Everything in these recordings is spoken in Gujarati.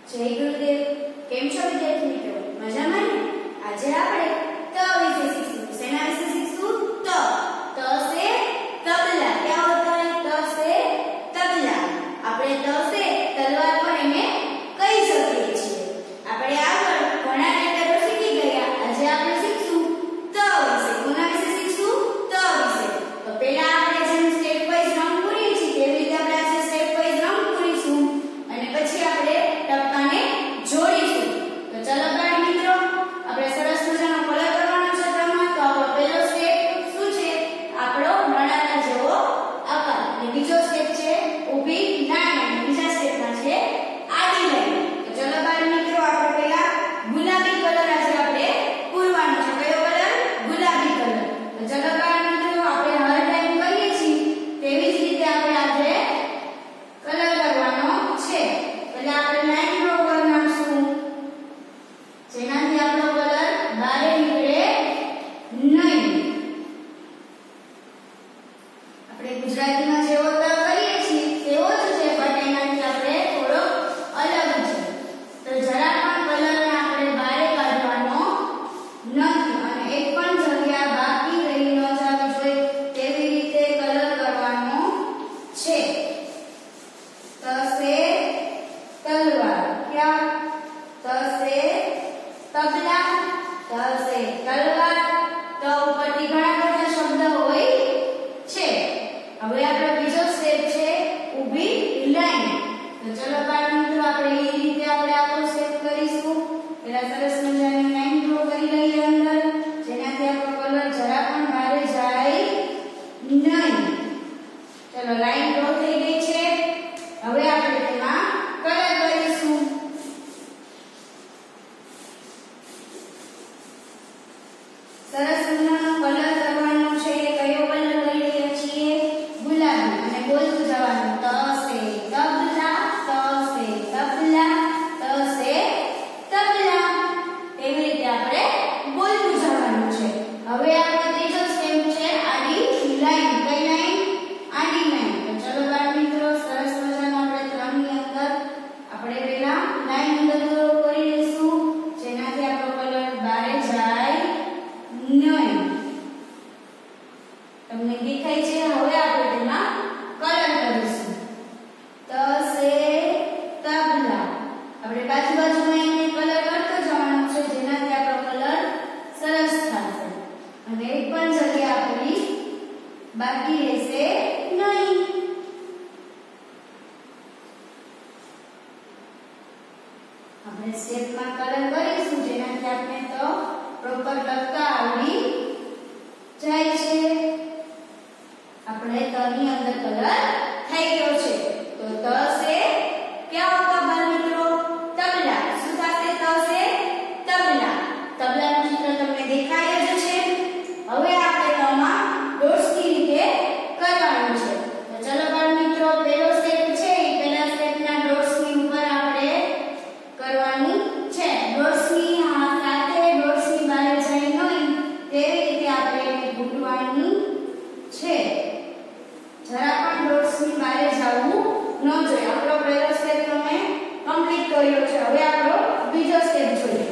જય ગુરુદેવ. કેમ છો વિદ્યાર્થી મિત્રો? મજામાં ને? આજે આપણે ત વિશે શીખશું. શેના વિશે શીખશું? ત. ત સે તબલા. क्या होता है? त से तबला. આપણે ત સે તલવાર પણ એને કહી શકીએ છીએ. આપણે આગળ ઘણા લેટરો શીખી ગયા. આજે આપણે શીખશું ત વિશે. કોના વિશે શીખશું? ત વિશે. તો પહેલા આપણે જેમ સ્ટેપ વાઇઝ રાઉન્ડ પૂરીએ છીએ તેવી રીતે આપણે આજે સ્ટેપ વાઇઝ રાઉન્ડ પૂરીશું અને પછી આપણે ટપકાને જોડીશું. તો ચલો બાળ મિત્રો, આપણે સરસ મજાનો કલર કરવાનો છે તેમાં. તો આપણો પહેલો સ્ટેપ શું છે? આપણો નળાના જેવો આકાર. અને બીજો સ્ટેપ છે ઊભી લાઈન અને બીજા સ્ટેપમાં છે આડી લાઈન. તો ચલો બાળ મિત્રો, આપણે પહેલા ગુલાબી કલર આજે આપણે પૂરવાનો છે. કયો કલર? ગુલાબી કલર. તો ચલો બાળ મિત્રો, આપણે હર ટાઈમ કરીએ છીએ તેવી જ રીતે આપણે આજે કલર કરવાનો છે. પહેલા આપણે લાઈન ડ્રો કરી નાખશું જેનાથી આપણો કલર બહાર નીકળે નહીં. આપણે ગુજરાતીમાં જેવો ત કરીએ છીએ તેવો જ છે, પણ એનાથી આપણે થોડો અલગ છે. તો જરા પણ કલરને આપણે બહાર કાઢવાનો નથી અને એક પણ જગ્યા બાકી રહી ન જવી જોઈએ તેવી રીતે કલર કરવાનો છે. त से तलवार. क्या? त से तबला, त से तलवार. त ઉપરથી ઘણા બધા શબ્દ હોય છે. હવે આપણો બીજો સ્ટેપ છે ઊભી લાઈન. તો ચલો બાળ મિત્રો, આપણે એ રીતે આપણે આખો સ્ટેપ કરીશું. પહેલા સરસ મજાની લાઈન ડ્રો કરી લઈએ અંદર, જેનાથી આપણો કલર જરા પણ બહાર જાય નહીં. ચલો લાઈન ડ્રો થઈ ગઈ છે. હવે આપણે તેમાં કલર કરીશું. સરસ મજાનો કલર કરવાનો છે. કયો કલર કરી રહ્યા છીએ? ગુલાબી. અને બોલતું જવાનું ત સે તબલા, ત સે તબલા, ત સે તબલા. એવી રીતે આપણે બોલતું જવાનું છે. હવે આપણો ત્રીજો સ્ટેપ છે આડી લાઈન. કઈ લાઈન? આડી લાઈન. તો ચલો બાળ મિત્રો, સરસ મજાનો આપણે ત્રણની અંદર આપણે પહેલા લાઈન અંદર ડ્રો કરી લઈશું જેનાથી આપણો કલર બહાર જાય નહીં. તમને દેખાય છે? હવે આપણે તેમાં કલર કરીશું. ત સે તબલા. આપણે બાજુમાં એને કલર કરતો જવાનો છે જેનાથી આપણો કલર સરસ થશે અને એક પણ જગ્યા આપણી બાકી રહેશે નહીં. આપણે સ્ટેપમાં કલર કરીશું જેનાથી આપણે તો પ્રોપર ટપકા આવડી જાય છે. આપણે તની અંદર કલર થઈ ગયો છે. તો ત સે क्या होगा बाल મિત્રો? તબલા. શું થશે? ત સે તબલા. તબલાનું ચિત્ર તમને દેખાય જ છે. હવે આપણે તેમાં ડોટ્સની રીતે કરવાનું છે. તો ચલો બાળ મિત્રો, પહેલો સ્ટેપ છે એ પહેલા સ્ટેપના ડોટ્સની ઉપર આપણે કરવાની છે. ડોટ્સની સાથે ડોટ્સની બહાર જાય નહીં તેવી રીતે આપણે એને ગૂંથવાની છે. જરા પણ ડોટ્સની બહાર જવું ન જોઈએ. આપણો પહેલો સ્ટેપ તમે કમ્પ્લીટ કર્યો છે. હવે આપણો બીજો સ્ટેપ જોઈએ.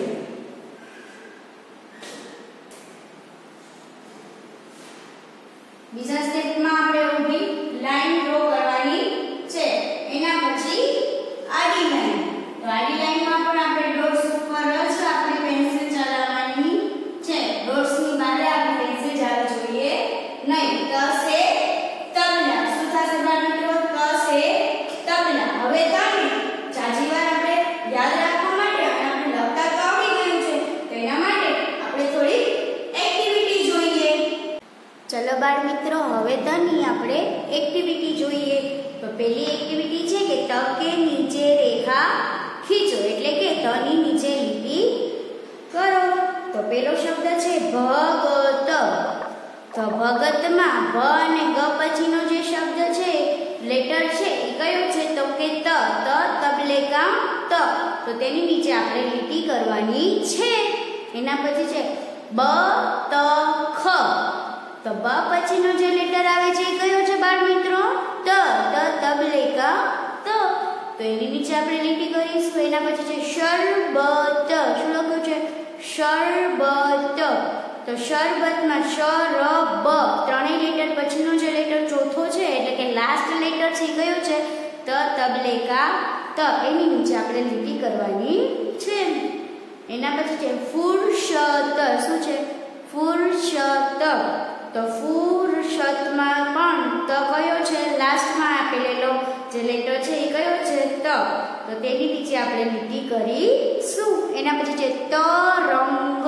બીજા સ્ટેપમાં આપણે ઊભી લાઈન ડ્રો કરવાની છે. એના પછી આડી લાઈન. તો આડી લાઈનમાં પણ આપણે ડોટ્સ ઉપર જ આપણે પેન્સિલ ચલાવવાની છે. ડોટ્સની બહાર આપણી પેન્સિલ જવી જોઈએ નહીં. ત સે તબલા. શું થશે બાળ મિત્રો? ત સે તબલા. હવે તને જાજી વાર આપણે યાદ રાખવા માટે અને આપણે લખતા તો આવડી ગયું છે, તો એના માટે આપણે થોડી એક્ટિવિટી જોઈએ. ચલો બાળ મિત્રો, હવે તની આપણે એક્ટિવિટી જોઈએ. તો પહેલી એક્ટિવિટી છે કે ત કે નીચે રેખા ખીચો, એટલે કે તની નીચે લીટી કરો. તો પહેલો શબ્દ છે ભગત. તો ભગતમાં ભ અને ગ પછીનો જે શબ્દ છે લેટર છે એ કયો છે? તો કે ત. ત તબલે કા ત. તો તેની નીચે આપણે લીટી કરવાની છે. એના પછી છે બ ત ખ. તો બ પછીનો જે લેટર આવે છે એ કયો છે બાળ મિત્રો? ત. ત તબલે કા ત. તો એની નીચે આપણે લીટી કરીશું. એના પછી છે શરબત. શું લખ્યું છે? શરબત. તો શરબતમાં શ ર બ ત્રણેય લેટર પછીનો જે લેટર ચોથો છે એટલે કે લાસ્ટ લેટર છે કયો છે? ત તબલેકા ત. એની નીચે આપણે લીટી કરવાની છે. એના પછી છે ફુરશત. શું છે? ફુરશત. તો ફુરશતમાં પણ ત કયો છે? લાસ્ટમાં આપેલો જે લેટર છે એ કયો છે? ત. તો તેની નીચે આપણે લીટી કરીશું. એના પછી છે તરંગ.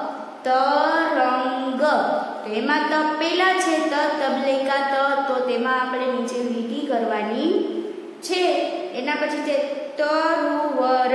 તરંગ. તો એમાં ત પેલા છે ત તબલેકા ત, તો તેમાં આપણે નીચે લીટી કરવાની છે. એના પછી છે તરુવર.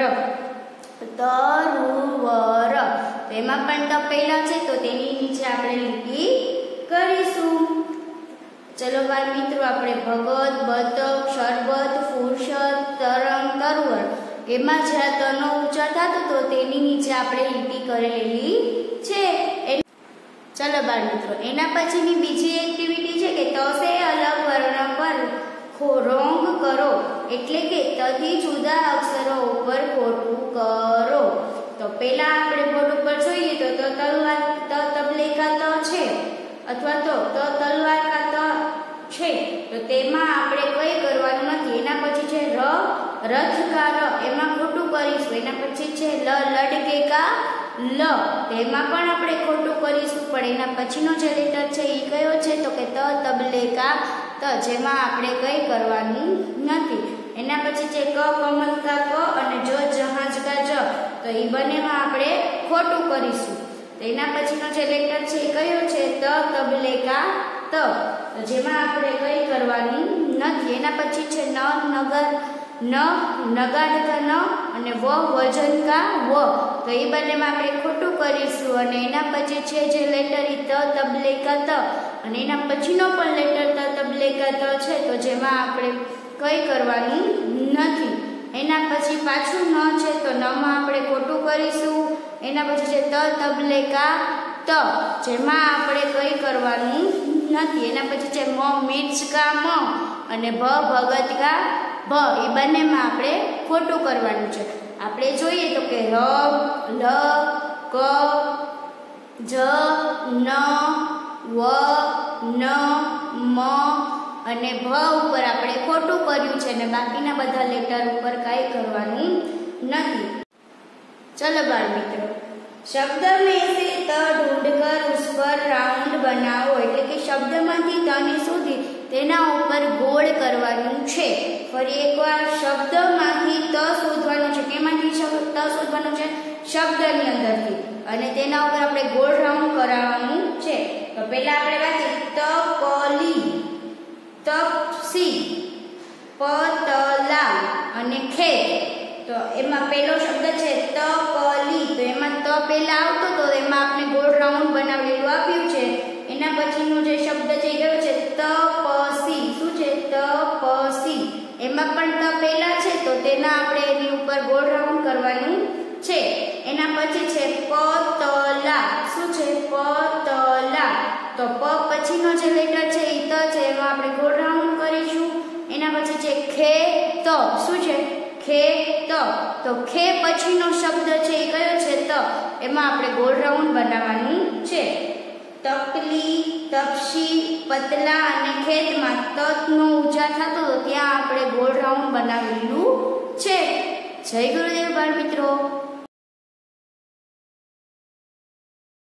તરુવર. તો એમાં પણ ત પેલા છે તો તેની નીચે આપણે લીટી કરીશું. ચલો બાળ મિત્રો, આપણે ભગત, બતક, શરબત, ફુરશત, તરંગ, તરુવર એમાં જ્યાં તનો ઉચ્ચાર થતો તો તેની નીચે આપણે લીટી કરેલી છે. ચલો બાળ મિત્રો, એના પછીની બીજી એક્ટિવિટી છે કે ત સે અલગ વર્ણ પર રોંગ કરો, એટલે કે તથી જુદા અક્ષરો ઉપર ખોટું કરો. તો પહેલા આપણે બોર્ડ ઉપર જોઈએ તો તલવાર ત તબલેકા ત છે અથવા તો ત તલવાર કા ત છે, તો તેમાં આપણે કંઈ કરવાનું નથી. એના પછી છે રથ કા ર, એમાં ખોટું કરીશું. એના પછી છે લડકે કા લ, તેમાં પણ આપણે ખોટું કરીશું. પણ એના પછીનો જે લેટર છે એ કયો છે? તો કે ત તબલેકા ત, જેમાં આપણે કંઈ કરવાનું નથી. એના પછી છે ક કમલ કા ક અને જ જહાજ કા જ, તો એ બંનેમાં આપણે ખોટું કરીશું. તો એના પછીનો જે લેટર છે એ કયો છે? ત તબલેકા ત, તો જેમાં આપણે કંઈ કરવાનું નથી. એના પછી છે ન નગર ન નગાડ કા ન અને વ વજન કા વ, તો એ બંનેમાં આપણે ખોટું કરીશું. અને એના પછી છે જે લેટર ઈ ત તબલેકા ત અને એના પછીનો પણ લેટર ત તબલેકા ત છે, તો જેમાં આપણે કંઈ કરવાનું નથી. એના પછી પાછું ન છે તો નમાં આપણે ખોટું કરીશું. એના પછી છે ત તબલેકા ત, જેમાં આપણે કંઈ કરવાનું નથી. એના પછી છે મ મિર્ચ કા મ અને ભગત કા ભ, એ બંનેમાં આપણે ખોટું કરવાનું છે. આપણે જોઈએ તો કે ર લ ક જ ન વ ન મ અને ભ ઉપર આપણે ખોટું કર્યું છે અને બાકીના બધા લેટર ઉપર કાંઈ કરવાનું નથી. ચલો બાળ મિત્રો, શબ્દ મેં સે ત ઢૂંઢકર ઉસ પર રાઉન્ડ બનાવો, એટલે કે શબ્દમાંથી તને સુધી તેના ઉપર ગોળ કરવાનું છે. ફરી એકવાર, શબ્દમાંથી ત શોધવાનું છે. કેમાંથી ત શોધવાનું છે? શબ્દની અંદરથી, અને તેના ઉપર આપણે ગોળ રાઉન્ડ કરાવવાનું છે. તો પહેલા આપણે વાંચીએ તકલી, તપસી, પતલા અને ખેત. તો એમાં પહેલો શબ્દ છે તકલી, તો એમાં ત પહેલા આવતો તો એમાં આપણે ગોળ રાઉન્ડ બનાવેલું આપ્યું છે. એના પછીનો જે શબ્દ છે એ કયો છે? તપસી. શું છે? તપસી. એમાં પણ ત પહેલા છે તો તેના આપણે એની ઉપર ગોળ રાઉન્ડ કરવાનું છે. એના પછી છે પતલા. શું છે? પતલા. તો પ પછીનો જે લેટર છે એ ત છે, એમાં આપણે ગોળ રાઉન્ડ કરીશું. એના પછી છે ખેત. શું છે? ખેત. તો ખે પછીનો શબ્દ છે એ કયો છે? ત, એમાં આપણે ગોળ રાઉન્ડ બનાવવાનું છે. તકલી, તપસી, પતલા અને ખેતમાં તનો ઉચ્ચાર થતો તો ત્યાં આપણે ગોળ રાઉન્ડ બનાવેલું છે. જય ગુરુદેવ બાળ મિત્રો.